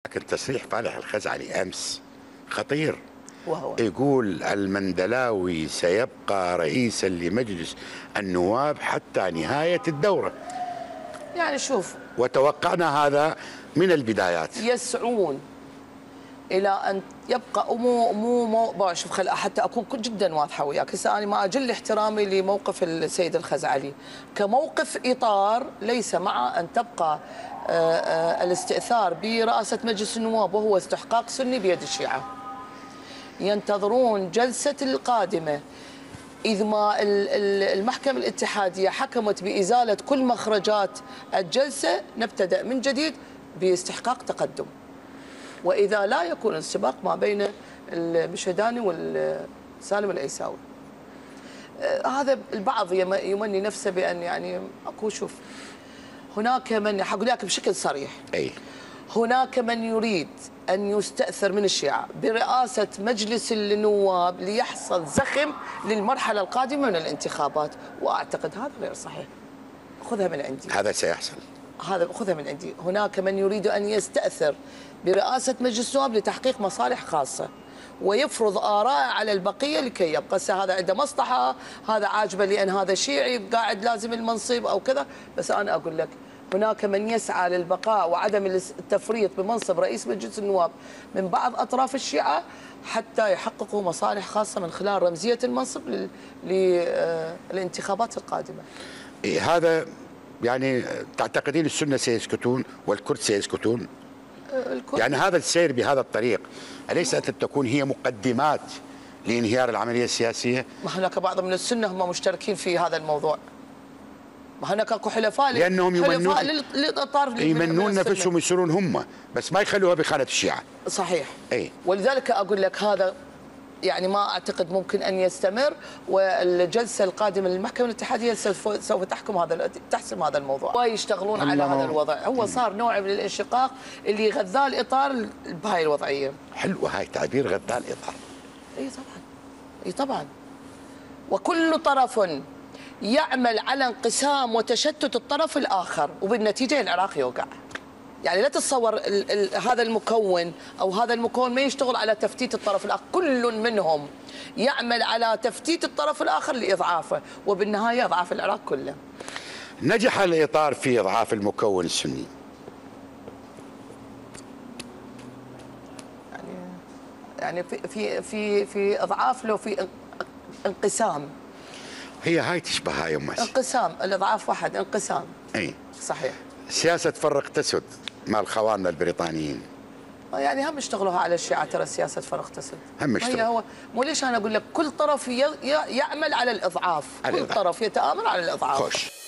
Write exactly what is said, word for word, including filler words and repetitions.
لكن تصريح فالح الخزعلي أمس خطير، وهو يقول المندلاوي سيبقى رئيسا لمجلس النواب حتى نهاية الدورة. يعني شوف، وتوقعنا هذا من البدايات. يسعون الى ان يبقى مو مو مو شوف، خل حتى اكون جدا واضحه وياك. هسه انا ما اجل احترامي لموقف السيد الخزعلي كموقف اطار، ليس مع ان تبقى الاستئثار برئاسه مجلس النواب وهو استحقاق سني بيد الشيعه. ينتظرون جلسه القادمه، إذ ما المحكمة الاتحادية حكمت بإزالة كل مخرجات الجلسة نبتدأ من جديد باستحقاق تقدم. وإذا لا يكون السباق ما بين المشهداني والسالم العيساوي. هذا البعض يمني نفسه بأن يعني أكو شوف، هناك من حقول لك بشكل صريح، أي هناك من يريد أن يستأثر من الشيعة برئاسة مجلس النواب ليحصل زخم للمرحلة القادمة من الانتخابات، وأعتقد هذا غير صحيح. خذها من عندي، هذا سيحصل، هذا خذها من عندي. هناك من يريد أن يستأثر برئاسة مجلس النواب لتحقيق مصالح خاصة ويفرض آراء على البقية لكي يبقى هذا عنده مصلحة، هذا عاجبه لأن هذا شيعي قاعد لازم المنصب أو كذا. بس أنا أقول لك هناك من يسعى للبقاء وعدم التفريط بمنصب رئيس مجلس النواب من بعض أطراف الشيعة حتى يحققوا مصالح خاصة من خلال رمزية المنصب للانتخابات القادمة. هذا يعني تعتقدين السنة سيسكتون والكرد سيسكتون؟ يعني هذا السير بهذا الطريق أليس أن تكون هي مقدمات لانهيار العملية السياسية؟ ما هناك بعض من السنة هم مشتركين في هذا الموضوع. ما هناك اكو حلفاء لانهم يمنون للاطراف يمنون نفسهم يصيرون هم، بس ما يخلوها بخانة الشيعة. صحيح. اي ولذلك اقول لك هذا يعني ما اعتقد ممكن ان يستمر، والجلسه القادمه للمحكمه الاتحاديه سوف سوف تحكم هذا تحسم هذا الموضوع، ويشتغلون على هذا الوضع. هو صار نوع من الانشقاق اللي غذاه الاطار بهاي الوضعيه. حلوه هاي تعبير غذاء الاطار. اي طبعا، اي طبعا. وكل طرف يعمل على انقسام وتشتت الطرف الآخر، وبالنتيجة العراق يوقع. يعني لا تتصور ال ال هذا المكون أو هذا المكون ما يشتغل على تفتيت الطرف الآخر، كل منهم يعمل على تفتيت الطرف الآخر لإضعافه، وبالنهاية أضعاف العراق كله. نجح الإطار في إضعاف المكون السني. يعني يعني في في في في إضعاف له، في انقسام. هي هاي تشبه هاي أمس انقسام، الإضعاف واحد، انقسام. اي صحيح. سياسة فرق تسد مع الخواننا البريطانيين. يعني هم اشتغلوها على الشيعة، ترى سياسة فرق تسد. هم اشتغلوا. هو مو ليش أنا أقول لك كل طرف يعمل على الإضعاف، كل طرف يتآمر على الإضعاف. خوش.